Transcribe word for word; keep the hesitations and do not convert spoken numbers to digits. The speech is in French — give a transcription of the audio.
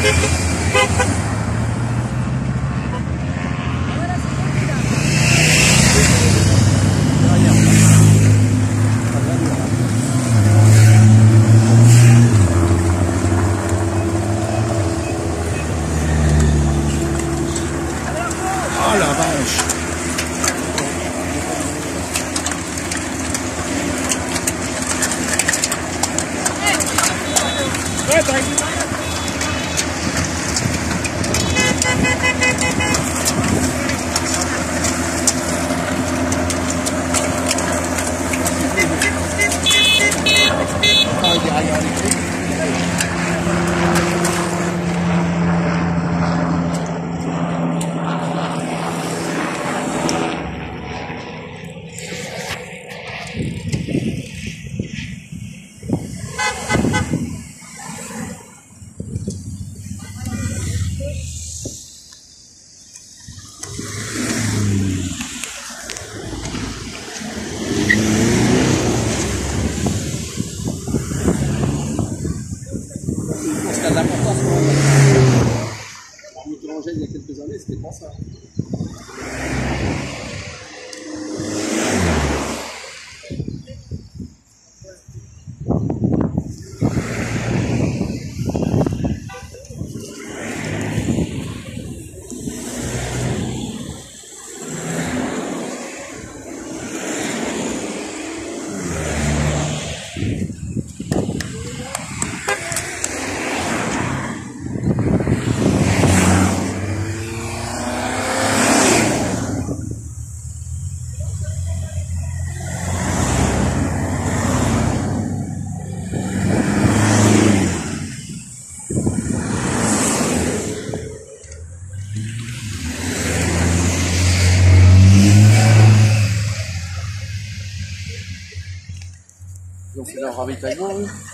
Oh la vache! Ouais, t'as raison. Ah, il y a rien à l'écrit. Ce qui a d'importance pour moi. Il y a quelques années, c'était pas ça. Ils ont fait leur ravitaillement, oui.